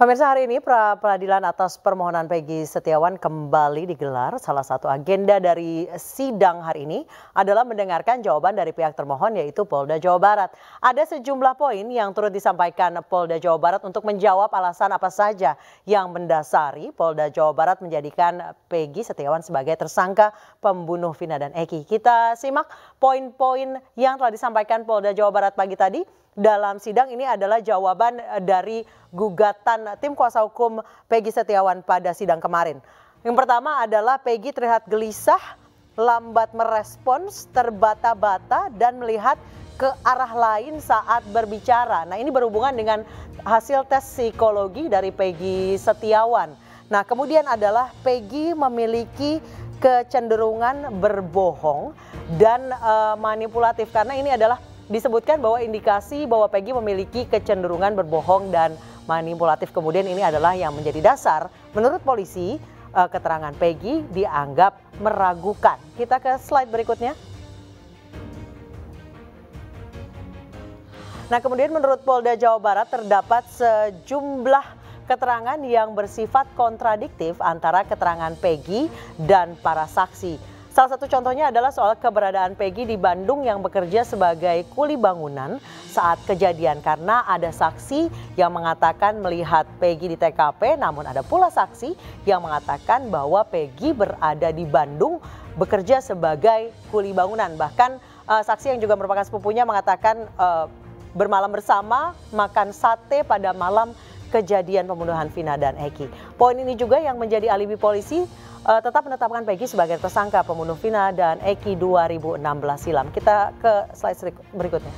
Pemirsa, hari ini pra-peradilan atas permohonan Peggy Setiawan kembali digelar. Salah satu agenda dari sidang hari ini adalah mendengarkan jawaban dari pihak termohon, yaitu Polda Jawa Barat. Ada sejumlah poin yang turut disampaikan Polda Jawa Barat untuk menjawab alasan apa saja yang mendasari Polda Jawa Barat menjadikan Peggy Setiawan sebagai tersangka pembunuh Vina dan Eki. Kita simak poin-poin yang telah disampaikan Polda Jawa Barat pagi tadi. Dalam sidang ini adalah jawaban dari gugatan tim kuasa hukum Peggy Setiawan pada sidang kemarin. Yang pertama adalah Peggy terlihat gelisah, lambat merespons, terbata-bata, dan melihat ke arah lain saat berbicara. Nah, ini berhubungan dengan hasil tes psikologi dari Peggy Setiawan. Nah, kemudian adalah Peggy memiliki kecenderungan berbohong dan manipulatif, karena ini adalah disebutkan bahwa indikasi bahwa Peggy memiliki kecenderungan berbohong dan manipulatif. Kemudian ini adalah yang menjadi dasar menurut polisi keterangan Peggy dianggap meragukan. Kita ke slide berikutnya. Nah, kemudian menurut Polda Jawa Barat terdapat sejumlah keterangan yang bersifat kontradiktif antara keterangan Peggy dan para saksi. Salah satu contohnya adalah soal keberadaan Peggy di Bandung yang bekerja sebagai kuli bangunan saat kejadian, karena ada saksi yang mengatakan melihat Peggy di TKP, namun ada pula saksi yang mengatakan bahwa Peggy berada di Bandung bekerja sebagai kuli bangunan. Bahkan saksi yang juga merupakan sepupunya mengatakan bermalam bersama, makan sate pada malam kejadian pembunuhan Vina dan Eki. Poin ini juga yang menjadi alibi polisi tetap menetapkan Peggy sebagai tersangka pembunuh Vina dan Eki 2016 silam. Kita ke slide berikutnya.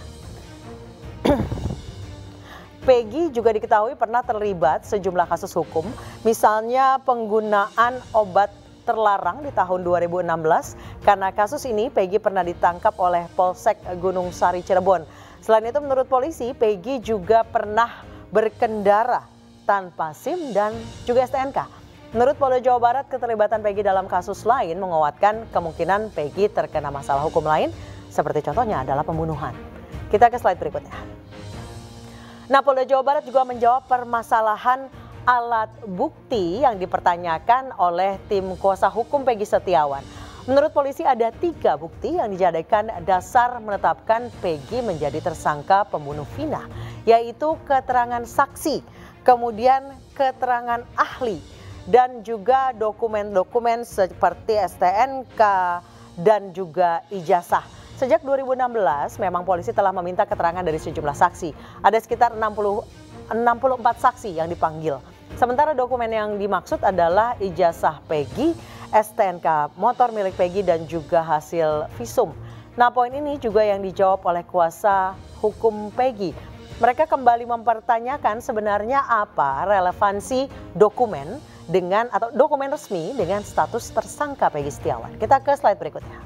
Peggy juga diketahui pernah terlibat sejumlah kasus hukum, misalnya penggunaan obat terlarang di tahun 2016. Karena kasus ini, Peggy pernah ditangkap oleh Polsek Gunung Sari Cirebon. Selain itu, menurut polisi, Peggy juga pernah berkendara tanpa SIM dan juga STNK. Menurut Polda Jawa Barat, keterlibatan Peggy dalam kasus lain menguatkan kemungkinan Peggy terkena masalah hukum lain, seperti contohnya adalah pembunuhan. Kita ke slide berikutnya. Nah, Polda Jawa Barat juga menjawab permasalahan alat bukti yang dipertanyakan oleh tim kuasa hukum Peggy Setiawan. Menurut polisi ada 3 bukti yang dijadikan dasar menetapkan Peggy menjadi tersangka pembunuh Vina, yaitu keterangan saksi, kemudian keterangan ahli, dan juga dokumen-dokumen seperti STNK dan juga ijazah. Sejak 2016 memang polisi telah meminta keterangan dari sejumlah saksi. Ada sekitar 64 saksi yang dipanggil. Sementara dokumen yang dimaksud adalah ijazah Peggy, STNK motor milik Peggy, dan juga hasil visum. Nah, poin ini juga yang dijawab oleh kuasa hukum Peggy. Mereka kembali mempertanyakan sebenarnya apa relevansi dokumen dengan atau dokumen resmi dengan status tersangka Peggy Setiawan. Kita ke slide berikutnya.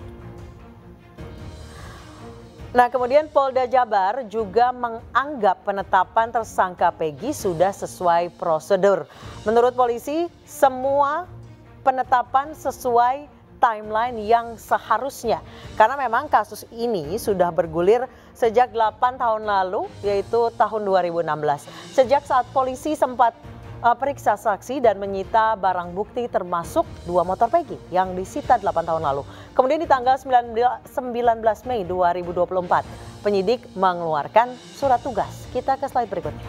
Nah, kemudian Polda Jabar juga menganggap penetapan tersangka Peggy sudah sesuai prosedur. Menurut polisi, semua penetapan sesuai timeline yang seharusnya. Karena memang kasus ini sudah bergulir sejak 8 tahun lalu, yaitu tahun 2016. Sejak saat polisi sempat periksa saksi dan menyita barang bukti termasuk 2 motor Peggy yang disita 8 tahun lalu. Kemudian di tanggal 19 Mei 2024, penyidik mengeluarkan surat tugas. Kita ke slide berikutnya.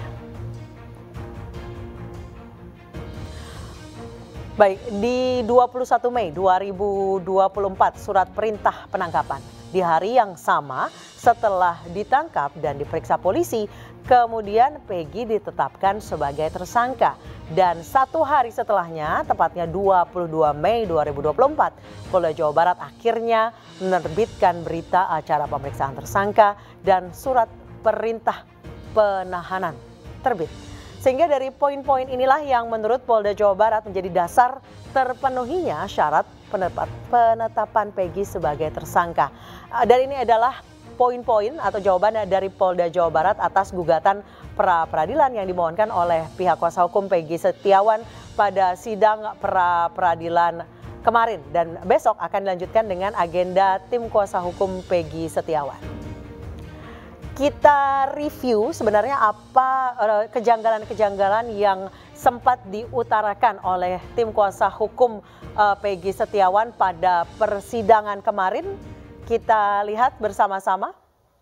Baik, di 21 Mei 2024 surat perintah penangkapan. Di hari yang sama setelah ditangkap dan diperiksa polisi, kemudian Peggy ditetapkan sebagai tersangka. Dan 1 hari setelahnya, tepatnya 22 Mei 2024, Polda Jawa Barat akhirnya menerbitkan berita acara pemeriksaan tersangka dan surat perintah penahanan terbit. Sehingga dari poin-poin inilah yang menurut Polda Jawa Barat menjadi dasar terpenuhinya syarat penetapan Peggy sebagai tersangka. Dan ini adalah poin-poin atau jawaban dari Polda Jawa Barat atas gugatan pra-peradilan yang dimohonkan oleh pihak kuasa hukum Peggy Setiawan pada sidang pra-peradilan kemarin. Dan besok akan dilanjutkan dengan agenda tim kuasa hukum Peggy Setiawan. Kita review sebenarnya apa kejanggalan-kejanggalan yang sempat diutarakan oleh tim kuasa hukum Peggy Setiawan pada persidangan kemarin. Kita lihat bersama-sama.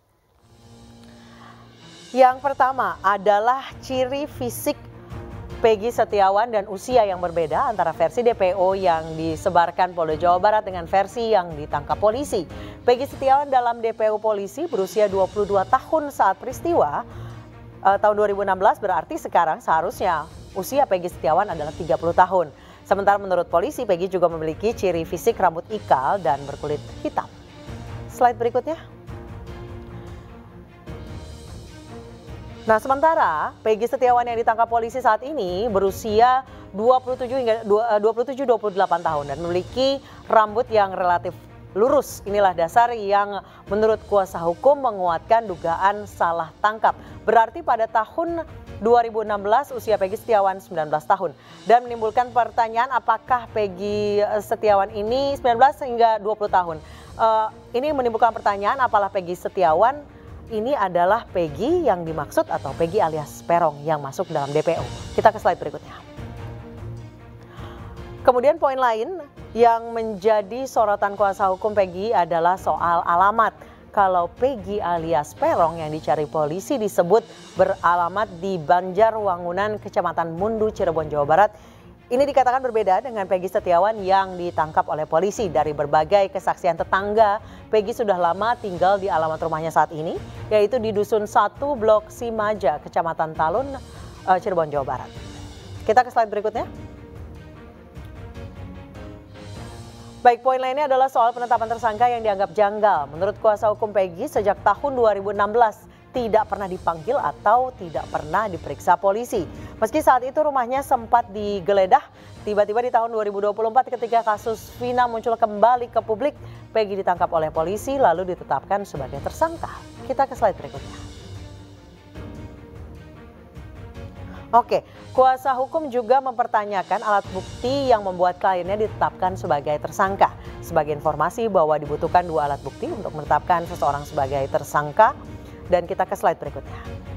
Yang pertama adalah ciri fisik Peggy Setiawan dan usia yang berbeda antara versi DPO yang disebarkan Polda Jawa Barat dengan versi yang ditangkap polisi. Peggy Setiawan dalam DPO polisi berusia 22 tahun saat peristiwa tahun 2016, berarti sekarang seharusnya usia Peggy Setiawan adalah 30 tahun. Sementara menurut polisi, Peggy juga memiliki ciri fisik rambut ikal dan berkulit hitam. Slide berikutnya. Nah, sementara Peggy Setiawan yang ditangkap polisi saat ini berusia 27-28 tahun dan memiliki rambut yang relatif lurus. Inilah dasar yang menurut kuasa hukum menguatkan dugaan salah tangkap. Berarti pada tahun 2016 usia Peggy Setiawan 19 tahun dan menimbulkan pertanyaan apakah Peggy Setiawan ini 19 hingga 20 tahun. Ini menimbulkan pertanyaan apalah Peggy Setiawan ini adalah Peggy yang dimaksud atau Peggy alias Peron yang masuk dalam DPO. Kita ke slide berikutnya. Kemudian poin lain yang menjadi sorotan kuasa hukum Peggy adalah soal alamat. Kalau Peggy alias Peron yang dicari polisi disebut beralamat di Banjarwangunan, Kecamatan Mundu, Cirebon, Jawa Barat. Ini dikatakan berbeda dengan Peggy Setiawan yang ditangkap oleh polisi. Dari berbagai kesaksian tetangga, Peggy sudah lama tinggal di alamat rumahnya saat ini, yaitu di Dusun 1 Blok Simaja, Kecamatan Talun, Cirebon, Jawa Barat. Kita ke slide berikutnya. Baik, poin lainnya adalah soal penetapan tersangka yang dianggap janggal. Menurut kuasa hukum Peggy, sejak tahun 2016 tidak pernah dipanggil atau tidak pernah diperiksa polisi. Meski saat itu rumahnya sempat digeledah, tiba-tiba di tahun 2024 ketika kasus Vina muncul kembali ke publik, Peggy ditangkap oleh polisi lalu ditetapkan sebagai tersangka. Kita ke slide berikutnya. Oke, kuasa hukum juga mempertanyakan alat bukti yang membuat kliennya ditetapkan sebagai tersangka. Sebagai informasi bahwa dibutuhkan 2 alat bukti untuk menetapkan seseorang sebagai tersangka. Dan kita ke slide berikutnya.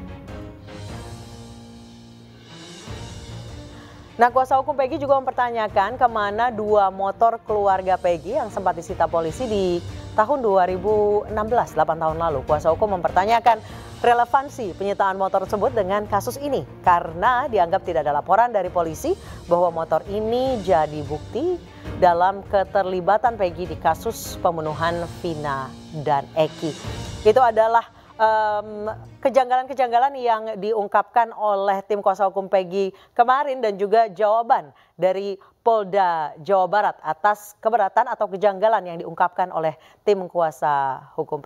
Nah, kuasa hukum Peggy juga mempertanyakan kemana 2 motor keluarga Peggy yang sempat disita polisi di tahun 2016, 8 tahun lalu. Kuasa hukum mempertanyakan relevansi penyitaan motor tersebut dengan kasus ini karena dianggap tidak ada laporan dari polisi bahwa motor ini jadi bukti dalam keterlibatan Peggy di kasus pembunuhan Vina dan Eki. Itu adalah kejanggalan-kejanggalan yang diungkapkan oleh tim kuasa hukum Peggy kemarin dan juga jawaban dari Polda Jawa Barat atas keberatan atau kejanggalan yang diungkapkan oleh tim kuasa hukum.